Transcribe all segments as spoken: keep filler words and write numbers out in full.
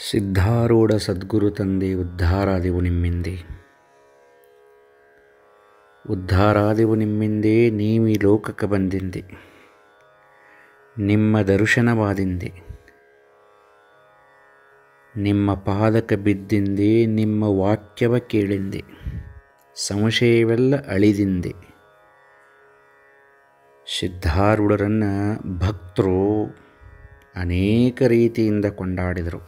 ಸಿದ್ಧಾರೂಢ ಸದ್ಗುರು ತಂದೆ ಉದ್ಧಾರಾದೆವು ನಿಮ್ಮಿಂದೆ. ಉದ್ಧಾರಾದೆವು ನಿಮ್ಮಿಂದೆ, ನೀವೀ ಲೋಕಕ್ಕೆ ಬಂದಿಂದೆ. ನಿಮ್ಮ ದರ್ಶನವಾದಿಂದೆ, ನಿಮ್ಮ ಪಾದಕ ಬಿದ್ದಿಂದೆ, ನಿಮ್ಮ ವಾಕ್ಯವ ಕೇಳಿಂದೆ, ಸಂಶಯವೆಲ್ಲ ಅಳಿದಿಂದೆ. ಸಿದ್ಧಾರೂಢರನ್ನು ಭಕ್ತರು ಅನೇಕ ರೀತಿಯಿಂದ ಕೊಂಡಾಡಿದರು.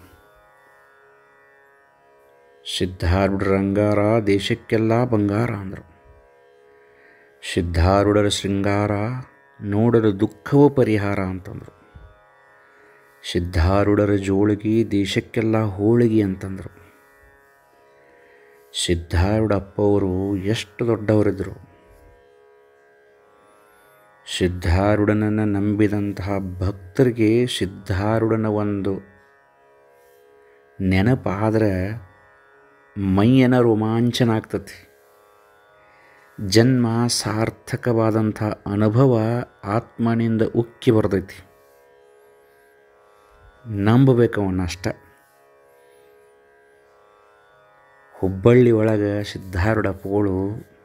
ಸಿದ್ಧಾರೂಢರ ಅಂಗಾರ ದೇಶಕ್ಕೆಲ್ಲ ಬಂಗಾರ ಅಂದರು. ಸಿದ್ಧಾರೂಢರ ಶೃಂಗಾರ ನೋಡಲು ದುಃಖವೂ ಪರಿಹಾರ ಅಂತಂದರು. ಸಿದ್ಧಾರೂಢರ ಜೋಳಿಗೆ ದೇಶಕ್ಕೆಲ್ಲ ಹೋಳಿಗೆ ಅಂತಂದರು. ಸಿದ್ಧಾರೂಢ ಅಪ್ಪವರು ಎಷ್ಟು ದೊಡ್ಡವರಿದ್ದರು. ಸಿದ್ಧಾರೂಢನನ್ನು ನಂಬಿದಂತಹ ಭಕ್ತರಿಗೆ ಸಿದ್ಧಾರೂಢನ ಒಂದು ನೆನಪಾದರೆ ಮೈಯನ ರೋಮಾಂಚನ ಆಗ್ತತಿ. ಜನ್ಮ ಸಾರ್ಥಕವಾದಂಥ ಅನುಭವ ಆತ್ಮನಿಂದ ಉಕ್ಕಿ ಬರ್ತೈತಿ. ನಂಬಬೇಕು ಅವನ್ನಷ್ಟ. ಹುಬ್ಬಳ್ಳಿ ಒಳಗೆ ಸಿದ್ಧಾರೂಢ ಅಪ್ಪಗಳು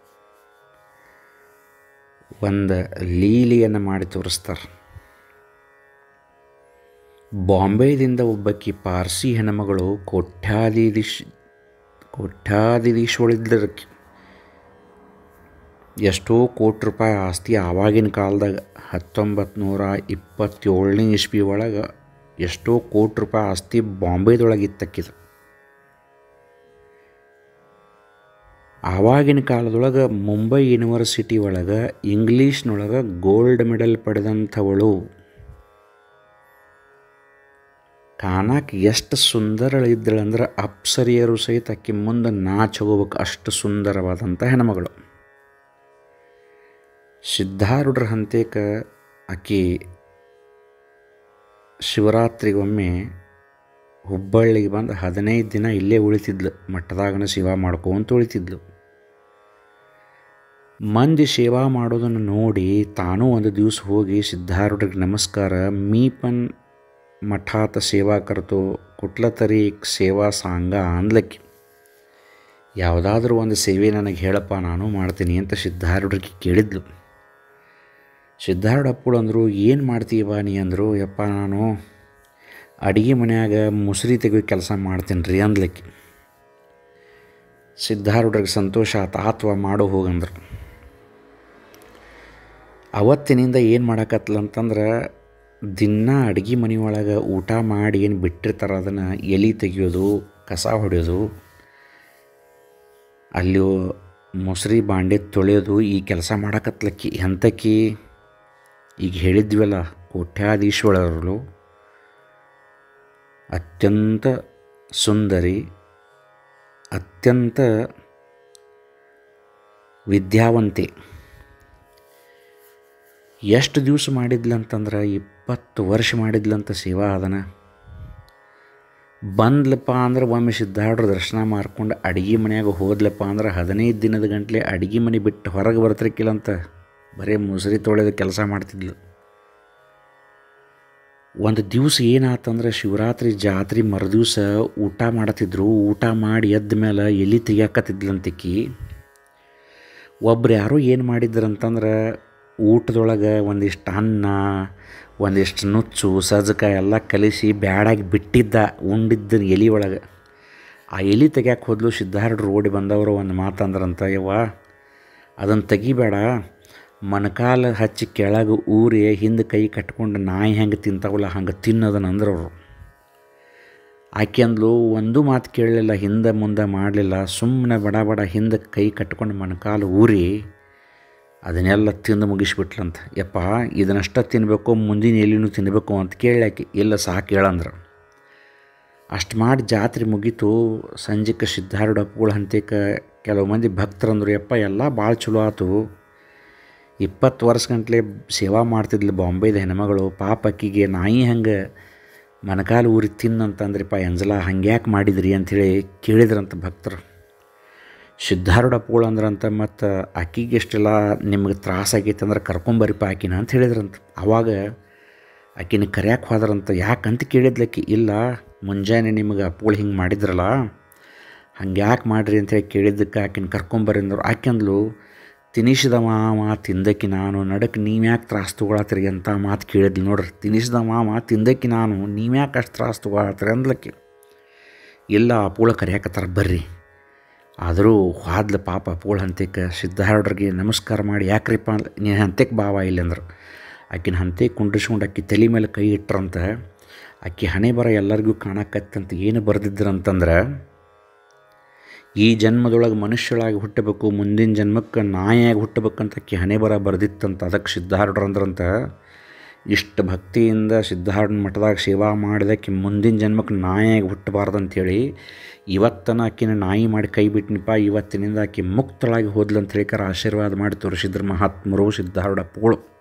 ಒಂದು ಲೀಲೆಯನ್ನು ಮಾಡಿ ತೋರಿಸ್ತಾರೆ. ಬಾಂಬೆದಿಂದ ಒಬ್ಬಕ್ಕಿ ಪಾರ್ಸಿ ಹೆಣ್ಮಗಳು ಕೋಟ್ಯಾಧೀಶ ಕೋಟ್ಯಾಧೀಶಳಿದ್ದರಕ್ಕೆ ಎಷ್ಟೋ ಕೋಟಿ ರೂಪಾಯಿ ಆಸ್ತಿ. ಆವಾಗಿನ ಕಾಲದಾಗ ಹತ್ತೊಂಬತ್ತು ನೂರ ಇಪ್ಪತ್ತೇಳನೇ ಇಸ್ವಿ ಒಳಗೆ ಎಷ್ಟೋ ಕೋಟಿ ರೂಪಾಯಿ ಆಸ್ತಿ ಬಾಂಬೆದೊಳಗೆ ಇತ್ತಕ್ಕಿದು. ಆವಾಗಿನ ಕಾಲದೊಳಗೆ ಮುಂಬೈ ಯೂನಿವರ್ಸಿಟಿ ಒಳಗೆ ಇಂಗ್ಲೀಷ್ನೊಳಗೆ ಗೋಲ್ಡ್ ಮೆಡಲ್ ಪಡೆದಂಥವಳು. ಕಾಣಕ್ಕೆ ಎಷ್ಟು ಸುಂದರಳಿದ್ದಳಂದ್ರೆ ಅಪ್ಸರಿಯರು ಸಹಿತ ಅಕ್ಕಿ ಮುಂದೆ ನಾಚೋಗ್ಬೇಕು, ಅಷ್ಟು ಸುಂದರವಾದಂಥ ಹೆಣ್ಮಗಳು. ಸಿದ್ಧಾರೂಢರ ಹಂತೇಕ ಆಕಿ ಶಿವರಾತ್ರಿಗೊಮ್ಮೆ ಹುಬ್ಬಳ್ಳಿಗೆ ಬಂದು ಹದಿನೈದು ದಿನ ಇಲ್ಲೇ ಉಳಿತಿದ್ಲು. ಮಠದಾಗನ ಸೇವಾ ಮಾಡ್ಕೊಂತ ಉಳಿತಿದ್ಲು. ಮಂದಿ ಸೇವಾ ಮಾಡೋದನ್ನು ನೋಡಿ ತಾನೂ ಒಂದು ದಿವಸ ಹೋಗಿ ಸಿದ್ಧಾರೂಢರಿಗೆ ನಮಸ್ಕಾರ, ಮೀಪನ್ ಮಠಾತ ಸೇವಾ ಕರ್ತು ಕುಟ್ಲತರಿ ಸೇವಾ ಸಾಂಗ ಅಂದ್ಲಕ್ಕಿ. ಯಾವುದಾದ್ರೂ ಒಂದು ಸೇವೆ ನನಗೆ ಹೇಳಪ್ಪ, ನಾನು ಮಾಡ್ತೀನಿ ಅಂತ ಸಿದ್ಧಾರೂಢರಿಗೆ ಕೇಳಿದ್ಲು. ಸಿದ್ಧಾರೂಢ ಅಪ್ಪಳು ಅಂದರು, ಏನು ಮಾಡ್ತೀವ ನೀ ಅಂದರು. ಯಪ್ಪ, ನಾನು ಅಡುಗೆ ಮನ್ಯಾಗ ಮುಸುರಿ ತೆಗೆಯೋ ಕೆಲಸ ಮಾಡ್ತೀನಿ ರೀ ಅಂದ್ಲಕ್ಕಿ. ಸಿದ್ಧಾರೂಢರಿಗೆ ಸಂತೋಷ ಆತ. ಆತ್ವ ಮಾಡೋ ಹೋಗಂದ್ರು. ಅವತ್ತಿನಿಂದ ಏನು ಮಾಡಕತ್ಲಂತಂದ್ರೆ ದಿನ ಅಡುಗೆ ಮನೆಯೊಳಗೆ ಊಟ ಮಾಡಿ ಏನು ಬಿಟ್ಟಿರ್ತಾರೆ ಅದನ್ನು ಎಲೆ ತೆಗಿಯೋದು, ಕಸ ಹೊಡೆಯೋದು, ಅಲ್ಲಿ ಮೊಸರಿ ಬಾಂಡೆ ತೊಳೆಯೋದು, ಈ ಕೆಲಸ ಮಾಡಕತ್ಲಕ್ಕಿ. ಎಂತಕ್ಕಿ ಈಗ ಹೇಳಿದ್ವಲ್ಲ, ಕೋಟ್ಯಾಧೀಶ್ವರರು, ಅತ್ಯಂತ ಸುಂದರಿ, ಅತ್ಯಂತ ವಿದ್ಯಾವಂತೆ. ಎಷ್ಟು ದಿವಸ ಮಾಡಿದ್ಲಂತಂದ್ರೆ ಇಪ್ಪತ್ತು ವರ್ಷ ಮಾಡಿದ್ಲಂತ ಸೇವಾ. ಅದನ್ನು ಬಂದ್ಲಪ್ಪ ಅಂದ್ರೆ ಒಮ್ಮೆ ಸಿದ್ಧಾರೂಢರ ದರ್ಶನ ಮಾಡ್ಕೊಂಡು ಅಡುಗೆ ಮನೆಯಾಗ ಹೋದ್ಲಪ್ಪ ಅಂದ್ರೆ ಹದಿನೈದು ದಿನದ ಗಂಟಲೆ ಅಡುಗೆ ಮನೆ ಬಿಟ್ಟು ಹೊರಗೆ ಬರ್ತಿರ್ಕಿಲ್ಲಂತ. ಬರೀ ಮುಸುರಿ ತೊಳೆದು ಕೆಲಸ ಮಾಡ್ತಿದ್ಲು. ಒಂದು ದಿವಸ ಏನಾತಂದ್ರೆ ಶಿವರಾತ್ರಿ ಜಾತ್ರೆ ಮರುದಿವಸ ಊಟ ಮಾಡತ್ತಿದ್ರು. ಊಟ ಮಾಡಿ ಎದ್ದ ಮೇಲೆ ಎಲೆ ತೆಗಿಯಾಕತ್ತಿದ್ಲಂತಿಕ್ಕಿ. ಒಬ್ರು ಯಾರೋ ಏನು ಮಾಡಿದ್ರಂತಂದ್ರೆ ಊಟದೊಳಗೆ ಒಂದಿಷ್ಟು ಅನ್ನ, ಒಂದಿಷ್ಟು ನುಚ್ಚು, ಸಜ್ಜಕಾಯಿ ಎಲ್ಲ ಕಲಿಸಿ ಬ್ಯಾಡಾಗಿ ಬಿಟ್ಟಿದ್ದ ಉಂಡಿದ್ದ ಎಲೆ ಒಳಗೆ. ಆ ಎಲೆ ತೆಗ್ಯಾಕೆ ಹೋದ್ಲು. ಸಿದ್ಧಾರೂಢರು ಓಡಿ ಬಂದವರು ಒಂದು ಮಾತಂದ್ರಂತ, ಯವ್ವ ಅದನ್ನು ತೆಗಿಬೇಡ, ಮೊಣಕಾಲ ಹಚ್ಚಿ ಕೆಳಗೆ ಊರಿ ಹಿಂದೆ ಕೈ ಕಟ್ಕೊಂಡು ನಾಯಿ ಹೆಂಗೆ ತಿಂತಾವಲ್ಲ ಹಂಗೆ ತಿನ್ನೋದನ್ನ ಅಂದ್ರವರು. ಆಕೆ ಅಂದ್ಲು, ಒಂದೂ ಮಾತು ಕೇಳಲಿಲ್ಲ, ಹಿಂದೆ ಮುಂದೆ ಮಾಡಲಿಲ್ಲ. ಸುಮ್ಮನೆ ಬಡ ಬಡ ಹಿಂದೆ ಕೈ ಕಟ್ಕೊಂಡು ಮೊಣಕಾಲು ಊರಿ ಅದನ್ನೆಲ್ಲ ತಿಂದು ಮುಗಿಸ್ಬಿಟ್ಲಂತ. ಯಪ್ಪ, ಇದನ್ನಷ್ಟ ತಿನ್ನಬೇಕು, ಮುಂದಿನ ಎಲೆನೂ ತಿನ್ನಬೇಕು ಅಂತ ಕೇಳಾಕಿ. ಇಲ್ಲ ಸಾಕು ಹೇಳಂದ್ರೆ. ಅಷ್ಟು ಮಾಡಿ ಜಾತ್ರೆ ಮುಗೀತು. ಸಂಜೆಗೆ ಸಿದ್ಧಾರೂಢ ಅಪ್ಪಗಳ ಹಂತೇಕ ಕೆಲವು ಮಂದಿ ಭಕ್ತರಂದರು, ಯಪ್ಪ ಎಲ್ಲ ಭಾಳ ಚಲೋ ಆಯ್ತು, ಇಪ್ಪತ್ತು ವರ್ಷ ಗಂಟಲೆ ಸೇವಾ ಮಾಡ್ತಿದ್ಲು ಬಾಂಬೆದ ಹೆಣ್ಮಗಳು, ಪಾಪ ಅಕ್ಕಿಗೆ ನಾಯಿ ಹಂಗೆ ಮೊಣಕಾಲು ಊರಿ ತಿನ್ನಂತಂದ್ರಿಪ್ಪ ಎಂಜಲ, ಹಂಗ್ಯಾಕೆ ಮಾಡಿದ್ರಿ ಅಂಥೇಳಿ ಕೇಳಿದ್ರಂತ ಭಕ್ತರು. ಸಿದ್ಧಾರೂಢ ಅಪ್ಪಗಳು ಅಂದ್ರಂತ, ಮತ್ತು ಆಕಿಗೆ ಎಷ್ಟೆಲ್ಲ ನಿಮ್ಗೆ ತ್ರಾಸಾಗೈತೆ ಅಂದ್ರೆ ಕರ್ಕೊಂಬರಿಪ್ಪ ಆಕಿನ ಅಂತ ಹೇಳಿದ್ರಂತ. ಆವಾಗ ಆಕಿನ ಕರ್ಯಾಕೆ ಹೋದ್ರಂತ. ಯಾಕಂತ ಕೇಳಿದ್ಲಕ್ಕಿ. ಇಲ್ಲ, ಮುಂಜಾನೆ ನಿಮಗೆ ಅಪ್ಪಗಳು ಹಿಂಗೆ ಮಾಡಿದ್ರಲ್ಲ, ಹಂಗೆ ಯಾಕೆ ಮಾಡಿರಿ ಅಂತೇಳಿ ಕೇಳಿದ್ದಕ್ಕೆ ಆಕಿನ ಕರ್ಕೊಂಬರ್ರಿ ಅಂದರು. ಆಕೆಂದ್ಲು, ತಿನಿಸಿದ ಮಾವ ತಿಂದಕ್ಕಿ ನಾನು, ನಡಕ್ಕೆ ನೀವು ಯಾಕೆ ತ್ರಾಸು ತೊಗೊಳತ್ತೀರಿ ಅಂತ ಮಾತು ಕೇಳಿದ್ಲು ನೋಡ್ರಿ. ತಿನಿಸಿದ ಮಾವ ತಿಂದಕ್ಕಿ ನಾನು, ನೀವು ಯಾಕೆ ಅಷ್ಟು ತ್ರಾಸು ತೊಗೊಳತ್ತೀರಿ ಅಂದ್ಲಕ್ಕಿ. ಇಲ್ಲ ಅಪ್ಪುಳ ಕರೆಯಾಕತ್ತಾರ ಬರ್ರಿ. ಆದರೂ ಹಾದ್ಲು ಪಾಪ ಅಪ್ಪುಳ ಹಂತಕ್ಕೆ. ಸಿದ್ಧಾರೂಢರಿಗೆ ನಮಸ್ಕಾರ ಮಾಡಿ, ಯಾಕ್ರಿಪ್ಪ ನೀ ಹಂತಕ್ಕೆ ಬಾವ ಇಲ್ಲ ಅಂದ್ರೆ. ಆಕಿನ ಹಂತಕ್ಕೆ ಕುಂಡ್ರಿಸ್ಕೊಂಡು ಅಕ್ಕಿ ತಲೆ ಮೇಲೆ ಕೈ ಇಟ್ರಂತ. ಅಕ್ಕಿ ಹಣೆ ಬರ ಎಲ್ಲರಿಗೂ ಕಾಣಕತ್ತಂತ. ಏನು ಬರೆದಿದ್ರಂತಂದ್ರೆ, ಈ ಜನ್ಮದೊಳಗೆ ಮನುಷ್ಯಳಾಗಿ ಹುಟ್ಟಬೇಕು, ಮುಂದಿನ ಜನ್ಮಕ್ಕೆ ನಾಯಿಯಾಗಿ ಹುಟ್ಟಬೇಕಂತ ಅಕ್ಕಿ ಹಣೆ ಬರ ಬರೆದಿತ್ತಂತ. ಅದಕ್ಕೆ ಸಿದ್ಧಾರೂಢರು ಅಂದ್ರಂತ, ಇಷ್ಟು ಭಕ್ತಿಯಿಂದ ಸಿದ್ಧಾರೂಢನ ಮಠದಾಗ ಸೇವಾ ಮಾಡಿದಕ್ಕೆ ಮುಂದಿನ ಜನ್ಮಕ್ಕೆ ನಾಯಿಯಾಗಿ ಹುಟ್ಟಬಾರ್ದು ಅಂಥೇಳಿ ಇವತ್ತನ ಆಕಿನ ನಾಯಿ ಮಾಡಿ ಕೈ ಬಿಟ್ಟನಿಪ್ಪ. ಇವತ್ತಿನಿಂದ ಆಕಿ ಮುಕ್ತಳಾಗಿ ಹೋದ್ಲಂತ ಹೇಳಿಕಾರ ಆಶೀರ್ವಾದ ಮಾಡಿ ತೋರಿಸಿದ್ರು ಮಹಾತ್ಮರು ಸಿದ್ಧಾರೂಢ ಅಪ್ಪಗಳು.